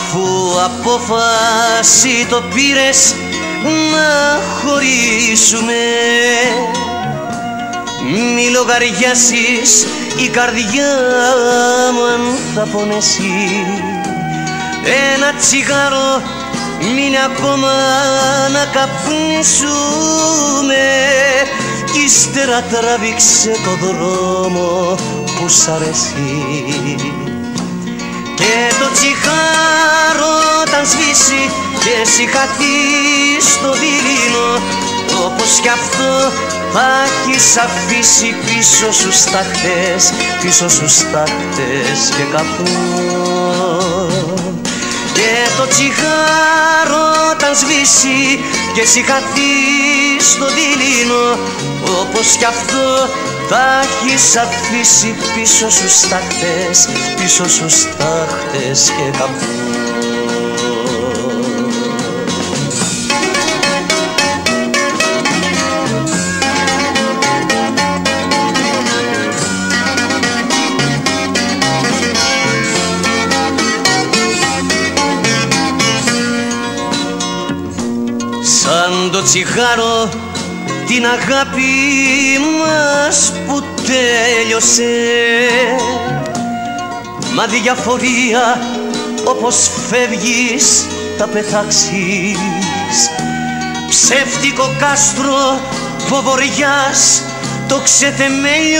Αφού απόφαση το πήρες να χωρίσουμε, μη λογαριάσεις η καρδιά μου αν θα πονέσει. Ένα τσιγάρο μείνει ακόμα να καπνίσουμε κι ύστερα τράβηξε το δρόμο που σ' αρέσει. Και το τσιγάρο όταν σβήσει και εσύ χαθεί στο δειλινό, όπως κι αυτό θα έχεις αφήσει πίσω σου στάχτες, πίσω σου στάχτες και καπνό. Και το τσιγάρο όταν σβήσει και εσύ χαθεί στο δειλινό, όπως κι αυτό θα έχεις αφήσει πίσω σου στάχτες, πίσω σου στάχτες και καπνό. Σαν το τσιγάρο την αγάπη μας που τέλειωσε, μα διαφορία όπως φεύγεις θα πετάξεις. Ψεύτικο κάστρο φοβοριάς το ξεθεμέλιωσε,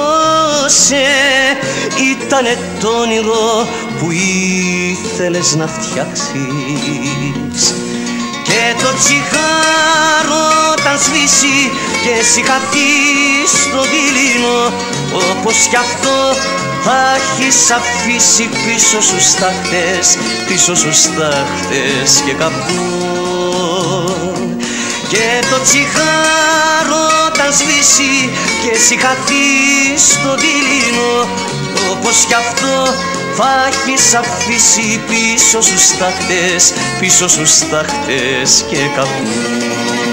ήτανε το όνειρο που ήθελες να φτιάξεις. Και το τσιγάρο όταν σβήσει και εσύ χαθείς στο δειλινό, όπως κι αυτό θα έχεις αφήσει πίσω σου στάχτες, πίσω σου στάχτες και καπνό. Και το τσιγάρο όταν σβήσει και εσύ χαθείς στο δειλινό, όπως κι αυτό θα έχεις αφήσει πίσω σου στάχτες, πίσω σου στάχτες και καπνό.